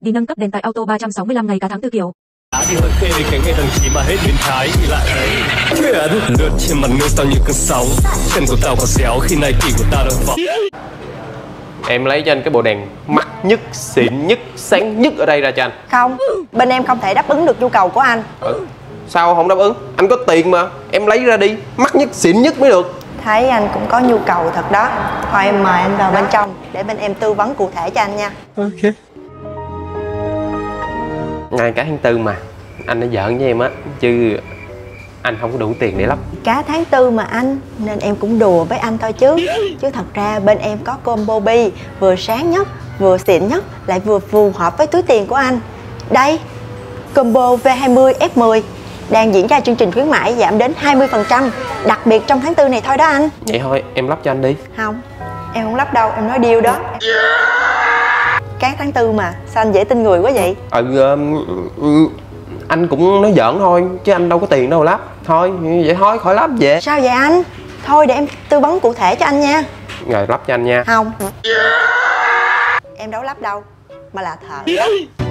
Đi nâng cấp đèn tại auto 365 ngày cả tháng 4 kiểu. Đi hơn khê đi cảnh ngay thằng chỉ mà hết biến thái thì lại thấy chuyện lượt trên mặt nước tao như cơn sóng, chân của tao có xéo khi này kỳ của tao đang vọng. Em lấy cho anh cái bộ đèn mắc nhất, xịn nhất, sáng nhất ở đây ra cho anh. Không, bên em không thể đáp ứng được nhu cầu của anh. Sao không đáp ứng? Anh có tiền mà, em lấy ra đi, mắc nhất, xịn nhất mới được. Thấy anh cũng có nhu cầu thật đó. Thôi em mời anh vào bên trong để bên em tư vấn cụ thể cho anh nha. Ok. Ngày cả tháng 4 mà, anh đã giỡn với em á, chứ anh không có đủ tiền để lắp. Cả tháng 4 mà anh, nên em cũng đùa với anh thôi chứ. Chứ thật ra bên em có combo bi, vừa sáng nhất, vừa xịn nhất, lại vừa phù hợp với túi tiền của anh. Đây, combo V20 F10 đang diễn ra chương trình khuyến mãi giảm đến 20%, đặc biệt trong tháng 4 này thôi đó anh. Vậy thôi, em lắp cho anh đi. Không, em không lắp đâu, em nói deal đó. Các tháng 4 mà, sao anh dễ tin người quá vậy? Anh cũng nói giỡn thôi, chứ anh đâu có tiền đâu lắp. Thôi, vậy thôi, khỏi lắp về. Sao vậy anh? Thôi để em tư vấn cụ thể cho anh nha. Rồi lắp cho anh nha. Không, em đâu lắp đâu, mà là thợ đó.